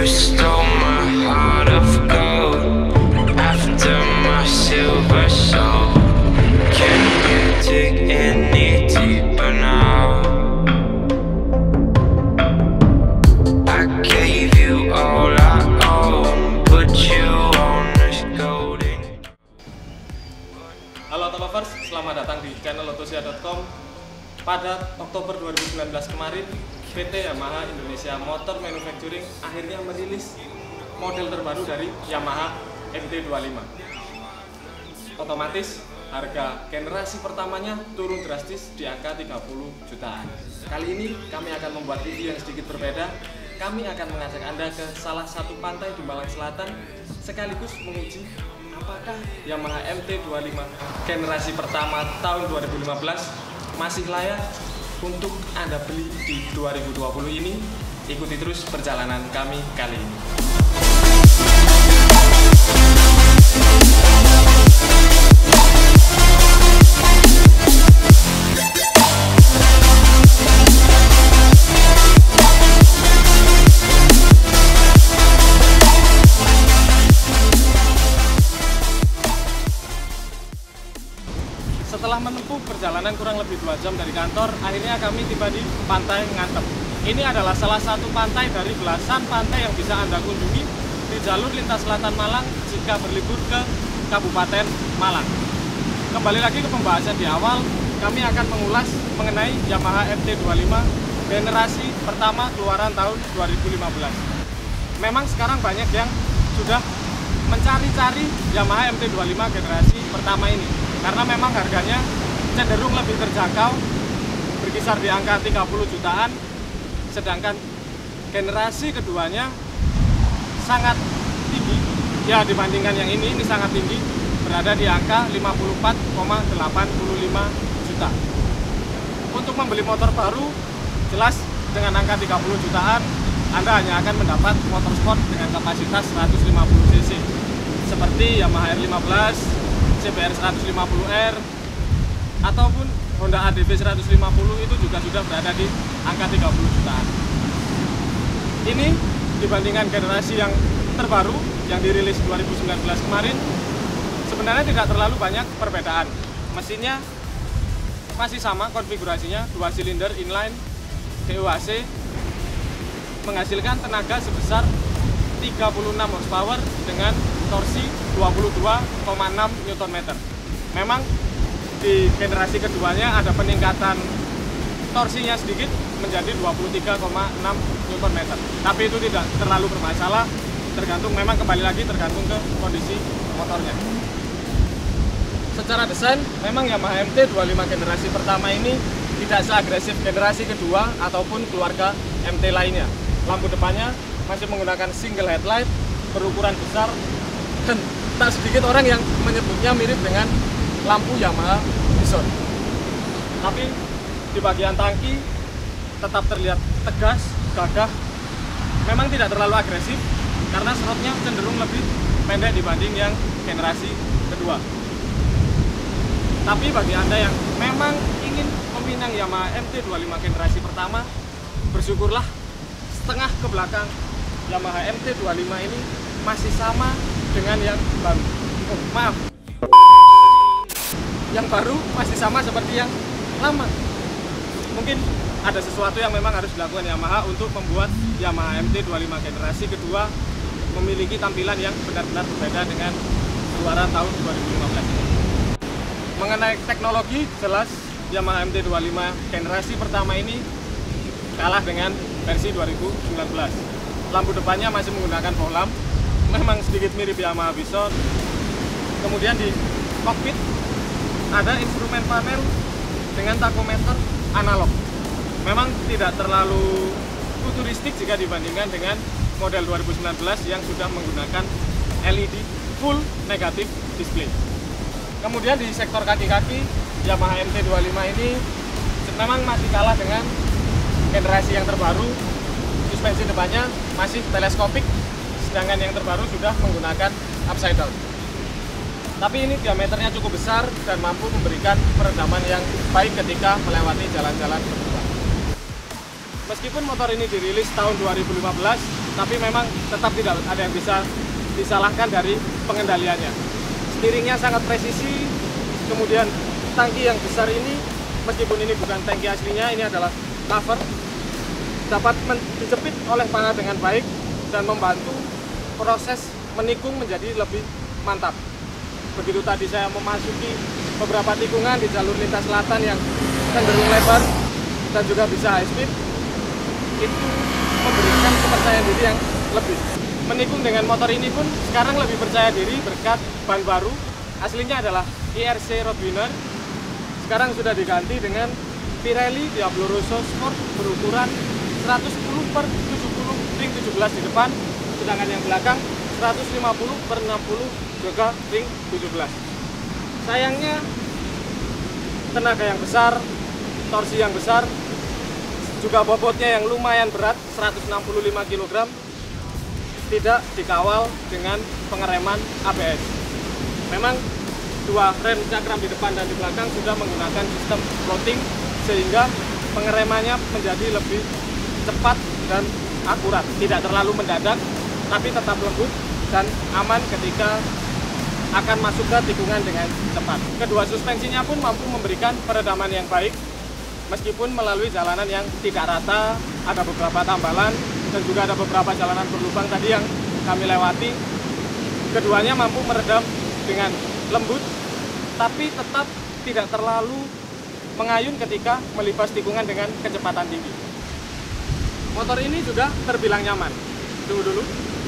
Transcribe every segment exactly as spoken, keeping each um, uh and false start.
stole my heart of gold after my silver soul. Can you dig any deeper now? I gave you all I own, put you on this golden. Halo Auto-Lovers, selamat datang di channel Autosia dot com. Pada Oktober dua ribu sembilan belas kemarin, P T Yamaha Indonesia Motor Manufacturing akhirnya merilis model terbaru dari Yamaha M T dua puluh lima. Otomatis harga generasi pertamanya turun drastis di angka tiga puluh jutaan. Kali ini kami akan membuat video yang sedikit berbeda. Kami akan mengajak Anda ke salah satu pantai di Malang Selatan, sekaligus menguji apakah Yamaha M T dua puluh lima generasi pertama tahun dua ribu lima belas masih layak untuk Anda beli di dua ribu dua puluh ini. Ikuti terus perjalanan kami kali ini. Setelah menempuh perjalanan kurang lebih dua jam dari kantor, akhirnya kami tiba di Pantai Ngantem. Ini adalah salah satu pantai dari belasan pantai yang bisa Anda kunjungi di jalur lintas selatan Malang jika berlibur ke Kabupaten Malang. Kembali lagi ke pembahasan di awal, kami akan mengulas mengenai Yamaha M T dua puluh lima generasi pertama keluaran tahun dua ribu lima belas. Memang sekarang banyak yang sudah mencari-cari Yamaha M T dua puluh lima generasi pertama ini, karena memang harganya cenderung lebih terjangkau, berkisar di angka tiga puluh jutaan, sedangkan generasi keduanya sangat tinggi, ya dibandingkan yang ini, ini sangat tinggi, berada di angka lima puluh empat koma delapan lima juta. Untuk membeli motor baru, jelas dengan angka tiga puluh jutaan, Anda hanya akan mendapat motor sport dengan kapasitas seratus lima puluh cc, seperti Yamaha R lima belas, C B R seratus lima puluh R, ataupun Honda A D V seratus lima puluh, itu juga sudah berada di angka tiga puluh jutaan. Ini dibandingkan generasi yang terbaru yang dirilis dua ribu sembilan belas kemarin, sebenarnya tidak terlalu banyak perbedaan. Mesinnya masih sama konfigurasinya, dua silinder inline D O A C, menghasilkan tenaga sebesar tiga puluh enam horsepower dengan torsi dua puluh dua koma enam newton meter. Memang di generasi keduanya ada peningkatan torsinya sedikit menjadi dua puluh tiga koma enam newton meter. Tapi itu tidak terlalu bermasalah, tergantung, memang kembali lagi tergantung ke kondisi motornya. Secara desain, memang Yamaha M T dua puluh lima generasi pertama ini tidak seagresif generasi kedua ataupun keluarga M T lainnya. Lampu depannya masih menggunakan single headlight berukuran besar, dan tak sedikit orang yang menyebutnya mirip dengan lampu Yamaha Bison. Tapi di bagian tangki tetap terlihat tegas, gagah, memang tidak terlalu agresif karena serotnya cenderung lebih pendek dibanding yang generasi kedua. Tapi bagi Anda yang memang ingin meminang Yamaha M T dua puluh lima generasi pertama, bersyukurlah setengah ke belakang Yamaha M T dua puluh lima ini masih sama dengan yang baru. Oh, maaf, yang baru masih sama seperti yang lama. Mungkin ada sesuatu yang memang harus dilakukan Yamaha untuk membuat Yamaha M T dua puluh lima generasi kedua memiliki tampilan yang benar-benar berbeda dengan keluaran tahun dua ribu lima belas ini. Mengenai teknologi, jelas Yamaha M T dua puluh lima generasi pertama ini kalah dengan versi dua ribu sembilan belas. Lampu depannya masih menggunakan fog lamp, memang sedikit mirip Yamaha Bison. Kemudian di kokpit ada instrumen panel dengan tachometer analog. Memang tidak terlalu futuristik jika dibandingkan dengan model dua ribu sembilan belas yang sudah menggunakan L E D full negatif display. Kemudian di sektor kaki-kaki, Yamaha M T dua puluh lima ini memang masih kalah dengan generasi yang terbaru. Suspensi depannya masih teleskopik, sedangkan yang terbaru sudah menggunakan upside down. Tapi ini diameternya cukup besar dan mampu memberikan peredaman yang baik ketika melewati jalan-jalan berdua. Meskipun motor ini dirilis tahun dua ribu lima belas, tapi memang tetap tidak ada yang bisa disalahkan dari pengendaliannya. Steeringnya sangat presisi, kemudian tangki yang besar ini, meskipun ini bukan tangki aslinya, ini adalah cover, dapat dijepit oleh panah dengan baik dan membantu proses menikung menjadi lebih mantap. Begitu tadi saya memasuki beberapa tikungan di jalur lintas selatan yang cenderung lebar dan juga bisa high speed, itu memberikan kepercayaan diri yang lebih. Menikung dengan motor ini pun sekarang lebih percaya diri berkat ban baru. Aslinya adalah I R C Roadwinner, sekarang sudah diganti dengan Pirelli Diablo Rosso Sport berukuran seratus sepuluh per tujuh puluh ring tujuh belas di depan, sedangkan yang belakang seratus lima puluh per enam puluh juga ring tujuh belas. Sayangnya tenaga yang besar, torsi yang besar, juga bobotnya yang lumayan berat, seratus enam puluh lima kilogram, tidak dikawal dengan pengereman A B S. Memang dua rem cakram di depan dan di belakang sudah menggunakan sistem floating, sehingga pengeremannya menjadi lebih cepat dan akurat, tidak terlalu mendadak, tapi tetap lembut dan aman ketika akan masuk ke tikungan dengan cepat. Kedua suspensinya pun mampu memberikan peredaman yang baik, meskipun melalui jalanan yang tidak rata, ada beberapa tambalan, dan juga ada beberapa jalanan berlubang tadi yang kami lewati. Keduanya mampu meredam dengan lembut, tapi tetap tidak terlalu mengayun ketika melibas tikungan dengan kecepatan tinggi. Motor ini juga terbilang nyaman. Tunggu dulu.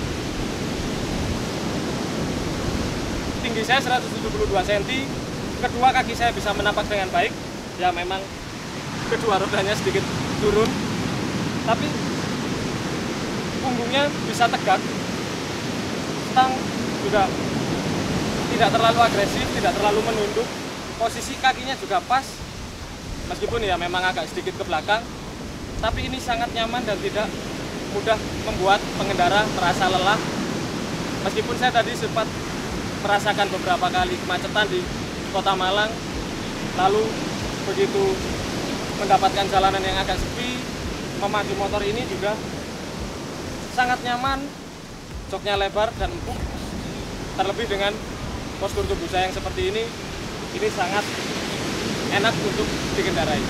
Tinggi saya seratus tujuh puluh dua sentimeter, kedua kaki saya bisa menapak dengan baik. Ya memang kedua rodanya sedikit turun, tapi punggungnya bisa tegak. Stang juga tidak terlalu agresif, tidak terlalu menunduk. Posisi kakinya juga pas, meskipun ya memang agak sedikit ke belakang, tapi ini sangat nyaman dan tidak mudah membuat pengendara merasa lelah. Meskipun saya tadi sempat merasakan beberapa kali kemacetan di Kota Malang, lalu begitu mendapatkan jalanan yang agak sepi, memacu motor ini juga sangat nyaman, joknya lebar dan empuk. Terlebih dengan postur tubuh saya yang seperti ini, ini sangat enak untuk dikendarai.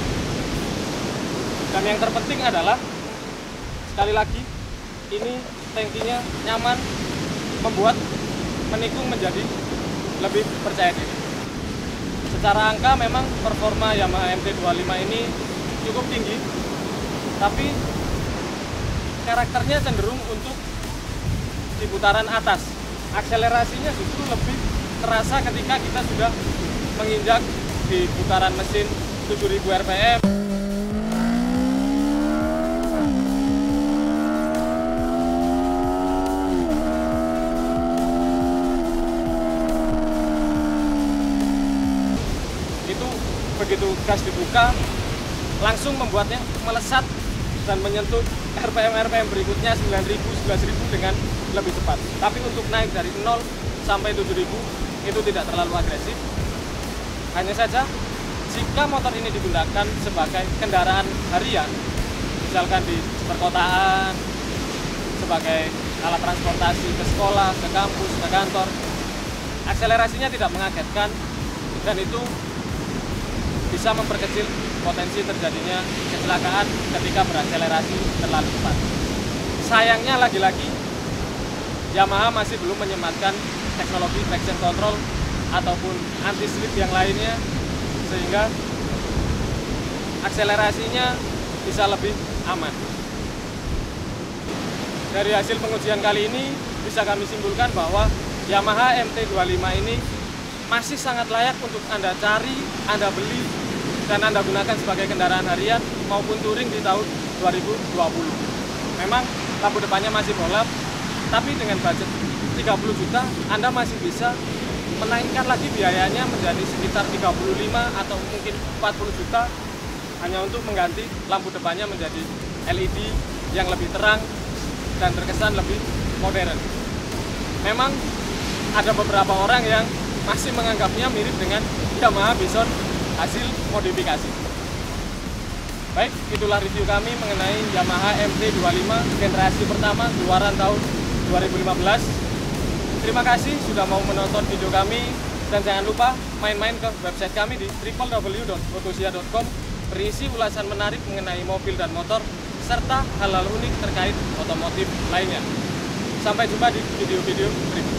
Dan yang terpenting adalah, sekali lagi, ini tangkinya nyaman, membuat menikung menjadi lebih percaya diri. Secara angka memang performa Yamaha M T dua puluh lima ini cukup tinggi, tapi karakternya cenderung untuk di putaran atas. Akselerasinya justru lebih terasa ketika kita sudah menginjak di putaran mesin tujuh ribu R P M. Itu begitu gas dibuka, langsung membuatnya melesat dan menyentuh R P M R P M berikutnya sembilan ribu, sebelas ribu dengan lebih cepat. Tapi untuk naik dari nol sampai tujuh ribu itu tidak terlalu agresif. Hanya saja jika motor ini digunakan sebagai kendaraan harian, misalkan di perkotaan, sebagai alat transportasi ke sekolah, ke kampus, ke kantor, akselerasinya tidak mengagetkan dan itu bisa memperkecil potensi terjadinya kecelakaan ketika berakselerasi terlalu cepat. Sayangnya lagi-lagi Yamaha masih belum menyematkan teknologi traction control ataupun anti-slip yang lainnya, sehingga akselerasinya bisa lebih aman. Dari hasil pengujian kali ini bisa kami simpulkan bahwa Yamaha M T dua puluh lima ini masih sangat layak untuk Anda cari, Anda beli, dan Anda gunakan sebagai kendaraan harian maupun touring di tahun dua ribu dua puluh. Memang lampu depannya masih bolap, tapi dengan budget tiga puluh juta Anda masih bisa menaikkan lagi biayanya menjadi sekitar tiga puluh lima atau mungkin empat puluh juta hanya untuk mengganti lampu depannya menjadi L E D yang lebih terang dan terkesan lebih modern. Memang ada beberapa orang yang masih menganggapnya mirip dengan Yamaha Bison hasil modifikasi. Baik, itulah review kami mengenai Yamaha M T dua puluh lima generasi pertama keluaran tahun dua ribu lima belas. Terima kasih sudah mau menonton video kami, dan jangan lupa main-main ke website kami di w w w dot motosia dot com, berisi ulasan menarik mengenai mobil dan motor serta hal-hal unik terkait otomotif lainnya. Sampai jumpa di video-video berikutnya.